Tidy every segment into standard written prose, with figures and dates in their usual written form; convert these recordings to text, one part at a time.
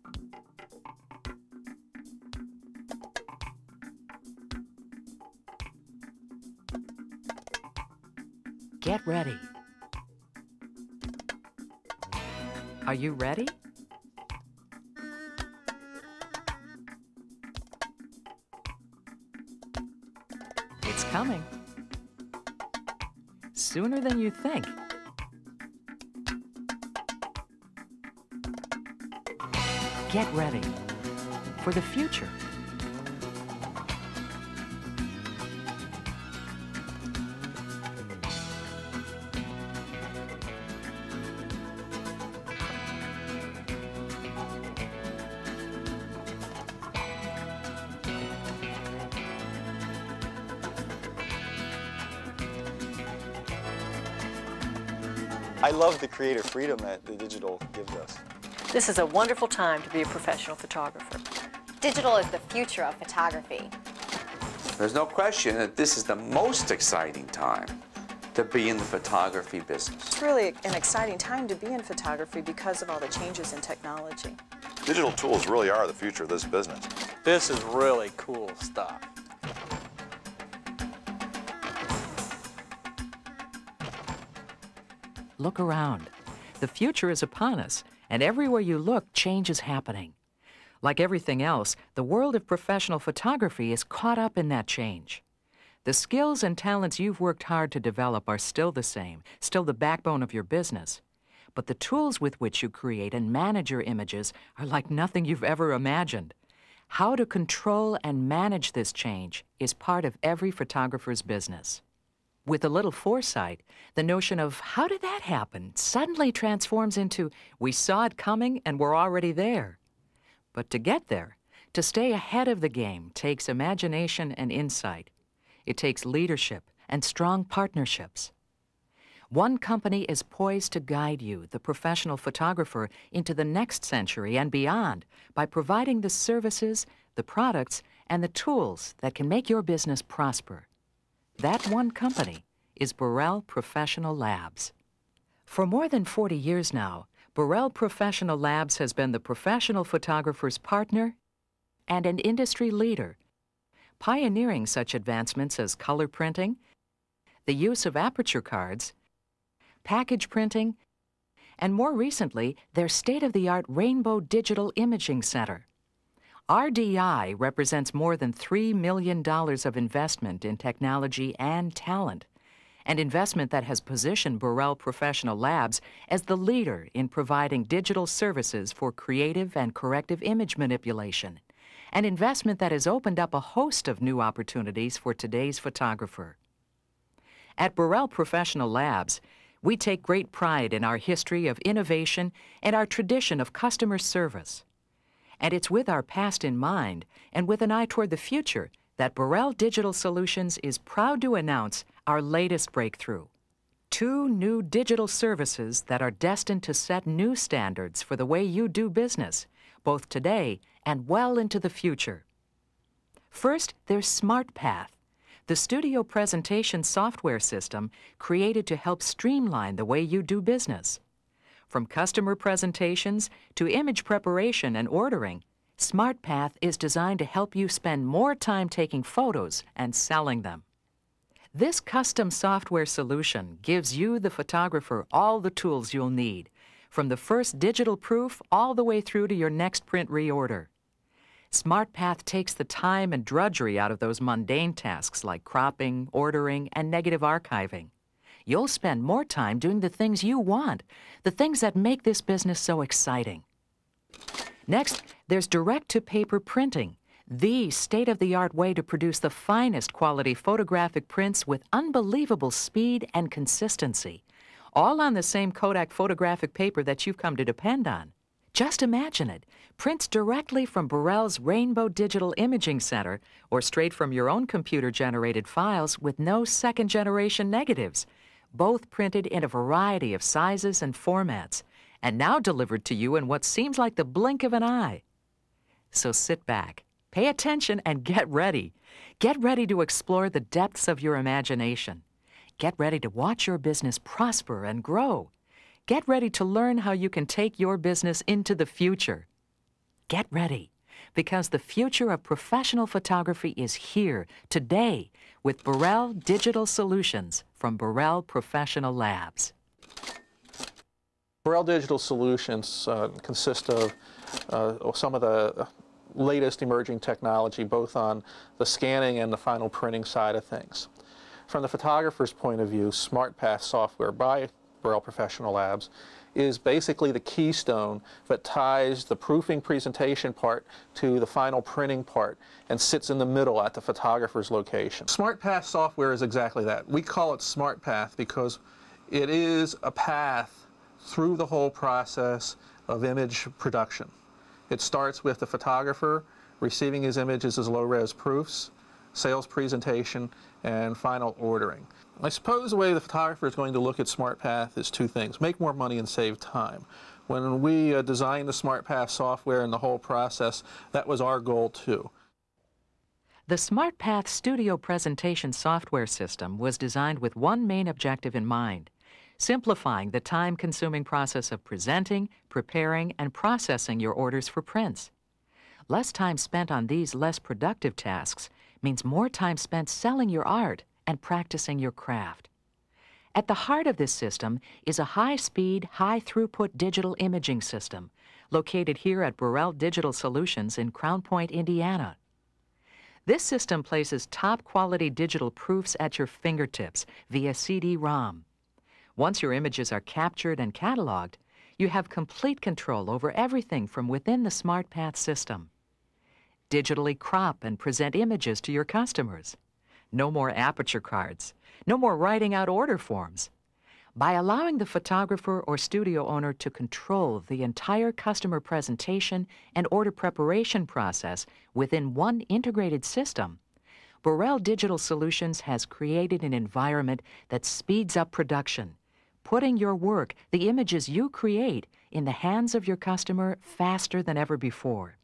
Get ready. Are you ready? It's coming. Sooner than you think. Get ready for the future. I love the creative freedom that the digital gives us. This is a wonderful time to be a professional photographer. Digital is the future of photography. There's no question that this is the most exciting time to be in the photography business. It's really an exciting time to be in photography because of all the changes in technology. Digital tools really are the future of this business. This is really cool stuff. Look around. The future is upon us, and everywhere you look, change is happening. Like everything else, the world of professional photography is caught up in that change. The skills and talents you've worked hard to develop are still the same, still the backbone of your business. But the tools with which you create and manage your images are like nothing you've ever imagined. How to control and manage this change is part of every photographer's business. With a little foresight, the notion of how did that happen suddenly transforms into we saw it coming and we're already there. But to get there, to stay ahead of the game, takes imagination and insight. It takes leadership and strong partnerships. One company is poised to guide you, the professional photographer, into the next century and beyond by providing the services, the products, and the tools that can make your business prosper. That one company is Burrell Professional Labs. For more than 40 years now, Burrell Professional Labs has been the professional photographer's partner and an industry leader, pioneering such advancements as color printing, the use of aperture cards, package printing, and more recently, their state-of-the-art Rainbow Digital Imaging Center. RDI represents more than $3 million of investment in technology and talent, an investment that has positioned Burrell Professional Labs as the leader in providing digital services for creative and corrective image manipulation, an investment that has opened up a host of new opportunities for today's photographer. At Burrell Professional Labs, we take great pride in our history of innovation and our tradition of customer service. And it's with our past in mind and with an eye toward the future that Burrell Digital Solutions is proud to announce our latest breakthrough. 2 new digital services that are destined to set new standards for the way you do business, both today and well into the future. First, there's SmartPath, the studio presentation software system created to help streamline the way you do business. From customer presentations to image preparation and ordering, SmartPath is designed to help you spend more time taking photos and selling them. This custom software solution gives you, the photographer, all the tools you'll need, from the first digital proof all the way through to your next print reorder. SmartPath takes the time and drudgery out of those mundane tasks like cropping, ordering, and negative archiving. You'll spend more time doing the things you want, the things that make this business so exciting. Next, there's direct-to-paper printing, the state-of-the-art way to produce the finest quality photographic prints with unbelievable speed and consistency, all on the same Kodak photographic paper that you've come to depend on. Just imagine it, prints directly from Burrell's Rainbow Digital Imaging Center or straight from your own computer-generated files with no second-generation negatives, both printed in a variety of sizes and formats, and now delivered to you in what seems like the blink of an eye. So sit back, pay attention, and get ready. Get ready to explore the depths of your imagination. Get ready to watch your business prosper and grow. Get ready to learn how you can take your business into the future. get ready, because the future of professional photography is here today with Burrell Digital Solutions from Burrell Professional Labs. Burrell Digital Solutions consist of some of the latest emerging technology, both on the scanning and the final printing side of things. From the photographer's point of view, SmartPath software by Burrell Professional Labs is basically the keystone that ties the proofing presentation part to the final printing part and sits in the middle at the photographer's location. SmartPath software is exactly that. We call it SmartPath because it is a path through the whole process of image production. It starts with the photographer receiving his images as low-res proofs, sales presentation, and final ordering. I suppose the way the photographer is going to look at SmartPath is two things: make more money and save time. When we designed the SmartPath software and the whole process, that was our goal too. The SmartPath Studio Presentation software system was designed with one main objective in mind: simplifying the time-consuming process of presenting, preparing, and processing your orders for prints. Less time spent on these less productive tasks means more time spent selling your art and practicing your craft. At the heart of this system is a high-speed, high-throughput digital imaging system located here at Burrell Digital Solutions in Crown Point, Indiana. This system places top-quality digital proofs at your fingertips via CD-ROM. Once your images are captured and cataloged, you have complete control over everything from within the SmartPath system. Digitally crop and present images to your customers. No more aperture cards. No more writing out order forms. By allowing the photographer or studio owner to control the entire customer presentation and order preparation process within one integrated system, Burrell Digital Solutions has created an environment that speeds up production, putting your work, the images you create, in the hands of your customer faster than ever before.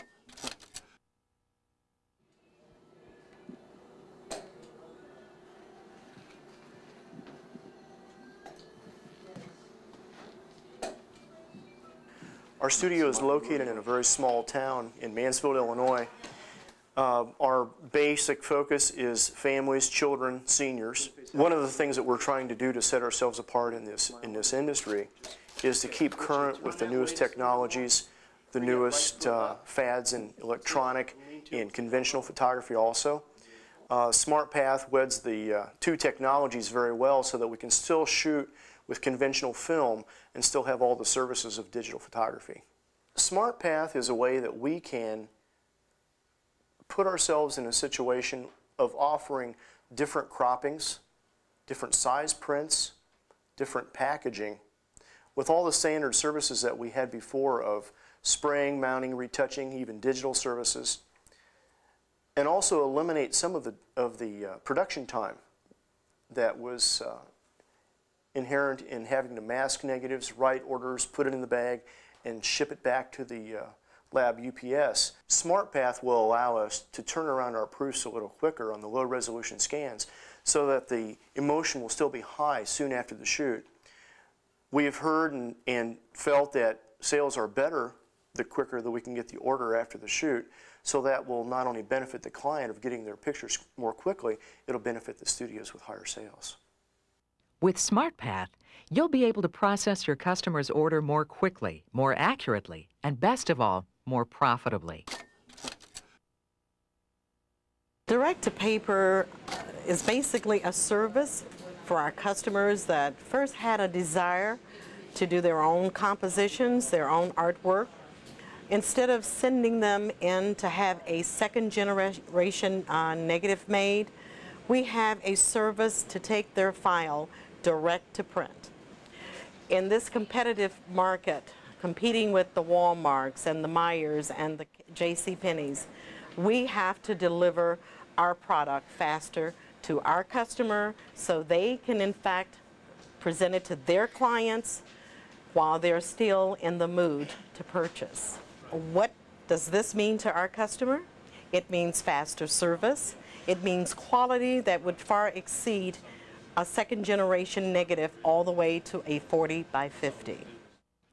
Our studio is located in a very small town in Mansfield, Illinois. Our basic focus is families, children, seniors. One of the things that we're trying to do to set ourselves apart in this industry is to keep current with the newest technologies, the newest fads in electronic and conventional photography also. SmartPath weds the two technologies very well so that we can still shoot with conventional film and still have all the services of digital photography. SmartPath is a way that we can put ourselves in a situation of offering different croppings, different size prints, different packaging, with all the standard services that we had before of spraying, mounting, retouching, even digital services, and also eliminate some of the production time that was inherent in having to mask negatives, write orders, put it in the bag, and ship it back to the lab UPS. SmartPath will allow us to turn around our proofs a little quicker on the low resolution scans so that the emotion will still be high soon after the shoot. We have heard and felt that sales are better the quicker that we can get the order after the shoot, so that will not only benefit the client of getting their pictures more quickly, it'll benefit the studios with higher sales. With SmartPath, you'll be able to process your customer's order more quickly, more accurately, and best of all, more profitably. Direct-to-paper is basically a service for our customers that first had a desire to do their own compositions, their own artwork. Instead of sending them in to have a second-generation negative made, we have a service to take their file direct to print. In this competitive market, competing with the Walmarts and the Myers and the JCPenney's, we have to deliver our product faster to our customer so they can in fact present it to their clients while they're still in the mood to purchase. What does this mean to our customer? It means faster service. It means quality that would far exceed a second-generation negative all the way to a 40 by 50.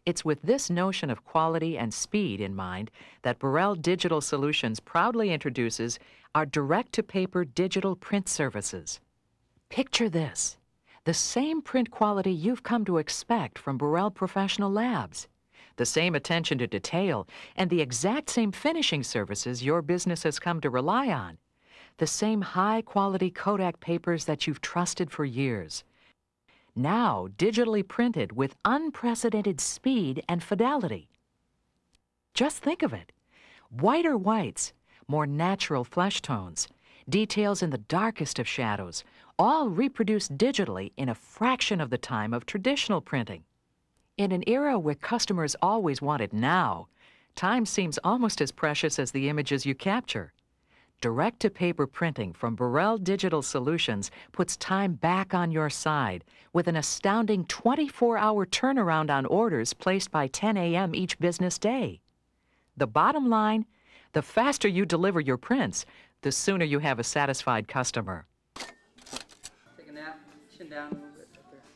It's with this notion of quality and speed in mind that Burrell Digital Solutions proudly introduces our direct-to-paper digital print services. Picture this: the same print quality you've come to expect from Burrell Professional Labs, the same attention to detail, and the exact same finishing services your business has come to rely on, the same high-quality Kodak papers that you've trusted for years, now digitally printed with unprecedented speed and fidelity. Just think of it: whiter whites, more natural flesh tones, details in the darkest of shadows, all reproduced digitally in a fraction of the time of traditional printing. In an era where customers always want it now, time seems almost as precious as the images you capture. Direct-to-paper printing from Burrell Digital Solutions puts time back on your side with an astounding 24-hour turnaround on orders placed by 10 a.m. each business day. The bottom line: the faster you deliver your prints, the sooner you have a satisfied customer. Take a nap, chin down a little bit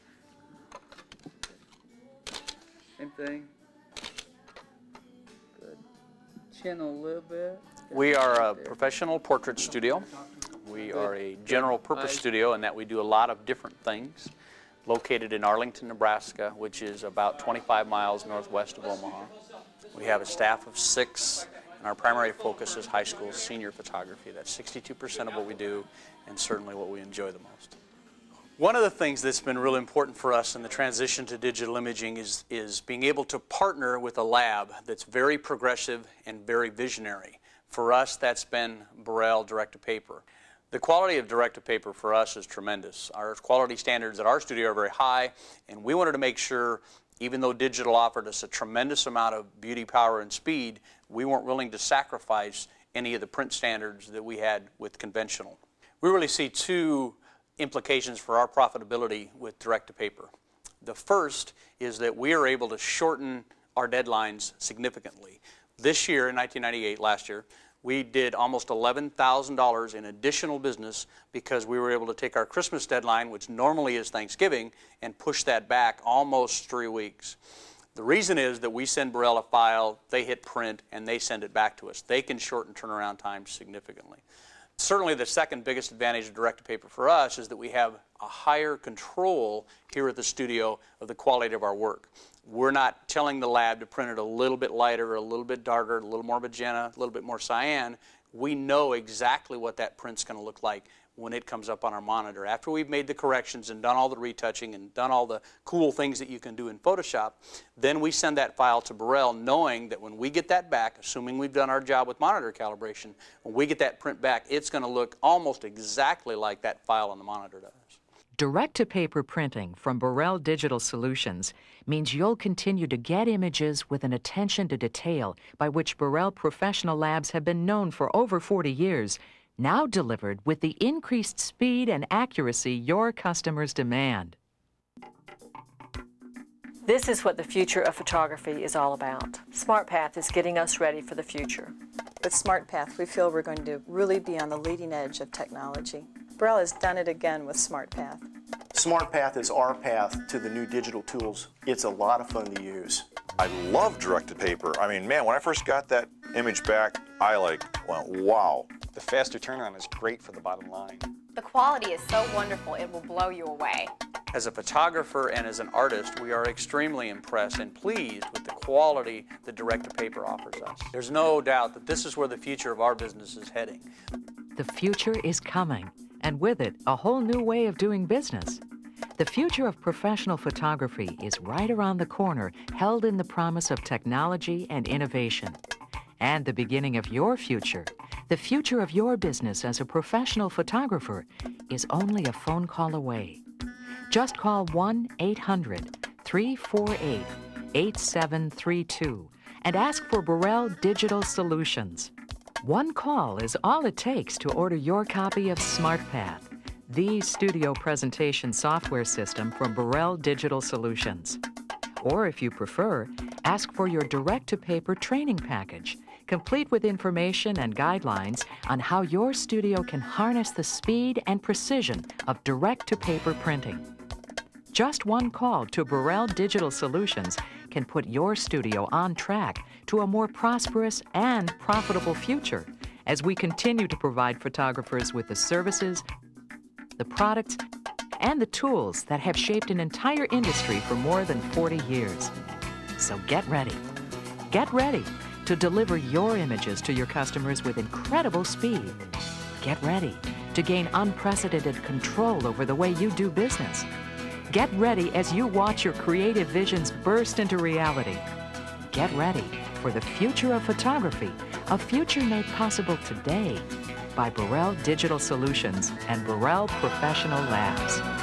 right there. Same thing. Good. Chin a little bit. We are a professional portrait studio. We are a general purpose studio in that we do a lot of different things. Located in Arlington, Nebraska, which is about 25 miles northwest of Omaha. We have a staff of 6, and our primary focus is high school senior photography. That's 62% of what we do, and certainly what we enjoy the most. One of the things that's been really important for us in the transition to digital imaging is being able to partner with a lab that's very progressive and very visionary. For us, that's been Burrell direct-to-paper. The quality of direct-to-paper for us is tremendous. Our quality standards at our studio are very high, and we wanted to make sure, even though digital offered us a tremendous amount of beauty, power, and speed, we weren't willing to sacrifice any of the print standards that we had with conventional. We really see 2 implications for our profitability with direct-to-paper. The first is that we are able to shorten our deadlines significantly. This year, in 1998, last year, we did almost $11,000 in additional business because we were able to take our Christmas deadline, which normally is Thanksgiving, and push that back almost 3 weeks. The reason is that we send Burrell a file, they hit print, and they send it back to us. They can shorten turnaround time significantly. Certainly the second biggest advantage of direct-to-paper for us is that we have a higher control here at the studio of the quality of our work. We're not telling the lab to print it a little bit lighter, a little bit darker, a little more magenta, a little bit more cyan. We know exactly what that print's going to look like when it comes up on our monitor. After we've made the corrections and done all the retouching and done all the cool things that you can do in Photoshop, then we send that file to Burrell knowing that when we get that back, assuming we've done our job with monitor calibration, when we get that print back, it's going to look almost exactly like that file on the monitor does. Direct-to-paper printing from Burrell Digital Solutions means you'll continue to get images with an attention to detail by which Burrell Professional Labs have been known for over 40 years, now delivered with the increased speed and accuracy your customers demand. This is what the future of photography is all about. SmartPath is getting us ready for the future. With SmartPath, we feel we're going to really be on the leading edge of technology. Burrell has done it again with SmartPath. SmartPath is our path to the new digital tools. It's a lot of fun to use. I love direct-to-paper. I mean, man, when I first got that image back, I went, wow. The faster turnaround is great for the bottom line. The quality is so wonderful, it will blow you away. As a photographer and as an artist, we are extremely impressed and pleased with the quality that direct-to-paper offers us. There's no doubt that this is where the future of our business is heading. The future is coming, and with it, a whole new way of doing business. The future of professional photography is right around the corner, held in the promise of technology and innovation. And the beginning of your future, the future of your business as a professional photographer, is only a phone call away. Just call 1-800-348-8732 and ask for Burrell Digital Solutions. One call is all it takes to order your copy of SmartPath, the studio presentation software system from Burrell Digital Solutions. Or if you prefer, ask for your direct-to-paper training package, complete with information and guidelines on how your studio can harness the speed and precision of direct-to-paper printing. Just one call to Burrell Digital Solutions can put your studio on track to a more prosperous and profitable future as we continue to provide photographers with the services, the products, and the tools that have shaped an entire industry for more than 40 years. So get ready. Get ready to deliver your images to your customers with incredible speed. Get ready to gain unprecedented control over the way you do business. Get ready as you watch your creative visions burst into reality. Get ready for the future of photography, a future made possible today by Burrell Digital Solutions and Burrell Professional Labs.